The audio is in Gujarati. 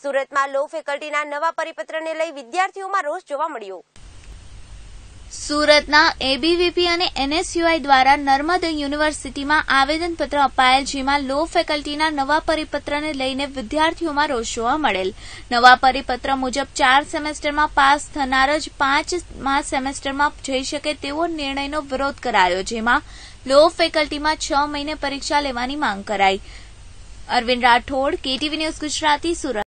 સુરતમાં લો ફેકલ્ટીના નવા પરિપત્રને લઈ વિદ્યાર્થીઓમાં રોષ જોવા મળ્યો। સુરતના એબીવીપી અને એનએસયુઆઈ દ્વારા નર્મદ યુનિવર્સિટીમાં આવેદનપત્ર અપાયેલ, જેમાં લો ફેકલ્ટીના નવા પરિપત્રને લઈને વિદ્યાર્થીઓમાં રોષ જોવા મળેલ। નવા પરિપત્ર મુજબ 4 સેમેસ્ટરમાં પાસ થનાર જ 5મા સેમેસ્ટરમાં જઈ શકે તેવો નિર્ણયનો વિરોધ કરાયો, જેમાં લો ફેકલ્ટીમાં 6 મહિને પરીક્ષા લેવાની માંગ કરાઈ। Arvind Rathod, KTV news Gujarati, Surat.